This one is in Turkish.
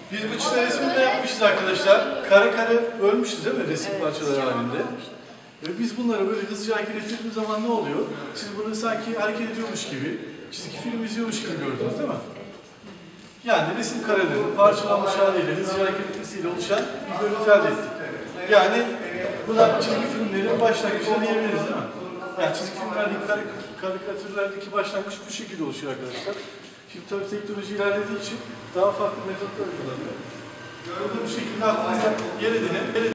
Biz bu çizgi resmini de yapmışız arkadaşlar. Kare kare bölmüşüz değil mi resim parçaları halinde? Ve biz bunları böyle hızlıca hareket ettirdiğimiz zaman ne oluyor? Siz bunu sanki hareket ediyormuş gibi, çizgi film izliyormuş gibi gördünüz değil mi? Yani resim karelerinin parçalanmış haliyle, hızlıca hareket etmesiyle oluşan bir görüntü elde ettik. Yani buna çizgi filmlerin başlangıcı diyebiliriz değil mi? Yani çizgi filmlerdeki, karikatürlerdeki başlangıç bu şekilde oluşuyor arkadaşlar. Şimdi tabii teknoloji ilerlediği için daha farklı metotlar kullanılıyor. Bu şekilde aklınıza yer edinin.